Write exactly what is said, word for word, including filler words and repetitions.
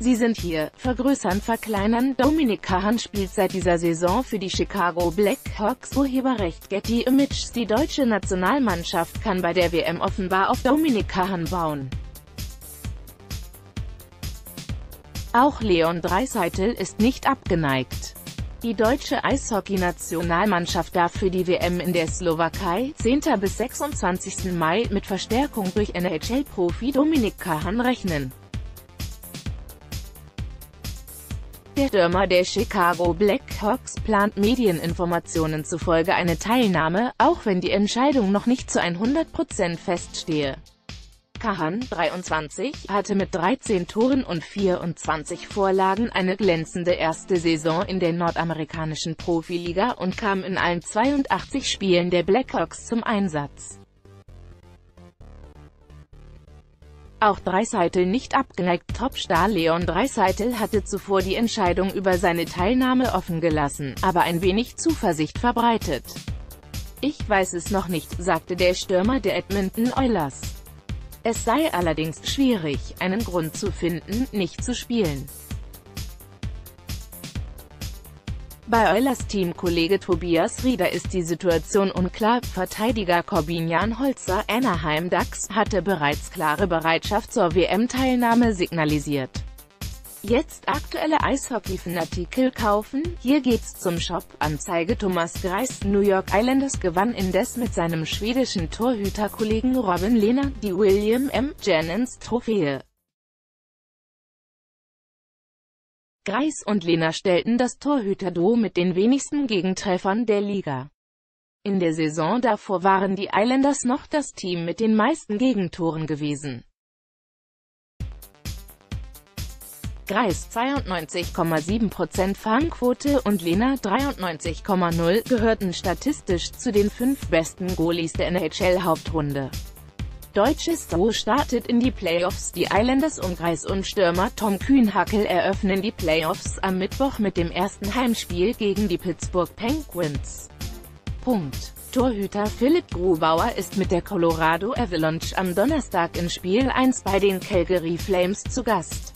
Sie sind hier, vergrößern, verkleinern. Dominic Cahan spielt seit dieser Saison für die Chicago Blackhawks. Urheberrecht Getty Images. Die deutsche Nationalmannschaft kann bei der W M offenbar auf Dominic Cahan bauen. Auch Leon Draisaitl ist nicht abgeneigt. Die deutsche Eishockey-Nationalmannschaft darf für die W M in der Slowakei, zehnten bis sechsundzwanzigsten Mai, mit Verstärkung durch N H L-Profi Dominic Cahan rechnen. Der Stürmer der Chicago Blackhawks plant Medieninformationen zufolge eine Teilnahme, auch wenn die Entscheidung noch nicht zu hundert Prozent feststehe. Cahan, dreiundzwanzig, hatte mit dreizehn Toren und vierundzwanzig Vorlagen eine glänzende erste Saison in der nordamerikanischen Profiliga und kam in allen zweiundachtzig Spielen der Blackhawks zum Einsatz. Auch Draisaitl nicht abgeneigt. Topstar Leon Draisaitl hatte zuvor die Entscheidung über seine Teilnahme offen gelassen, aber ein wenig Zuversicht verbreitet. „Ich weiß es noch nicht“, sagte der Stürmer der Edmonton Oilers. Es sei allerdings schwierig, einen Grund zu finden, nicht zu spielen. Bei Oilers-Teamkollege Tobias Rieder ist die Situation unklar. Verteidiger Corbinian Holzer, Anaheim Ducks, hatte bereits klare Bereitschaft zur W M-Teilnahme signalisiert. Jetzt aktuelle Eishockey-Fanartikel kaufen? Hier geht's zum Shop. Anzeige: Thomas Greiss. New York Islanders gewann indes mit seinem schwedischen Torhüterkollegen Robin Lehner die William M. Jennings Trophäe. Greiss und Lehner stellten das Torhüterduo mit den wenigsten Gegentreffern der Liga. In der Saison davor waren die Islanders noch das Team mit den meisten Gegentoren gewesen. Greiss zweiundneunzig Komma sieben Prozent Fangquote und Lehner dreiundneunzig Komma null gehörten statistisch zu den fünf besten Goalies der N H L-Hauptrunde. Deutsches Duo startet in die Playoffs. Die Islanders um Greiss und Stürmer Tom Kühnhackl eröffnen die Playoffs am Mittwoch mit dem ersten Heimspiel gegen die Pittsburgh Penguins. Punkt. Torhüter Philipp Grubauer ist mit der Colorado Avalanche am Donnerstag in Spiel eins bei den Calgary Flames zu Gast.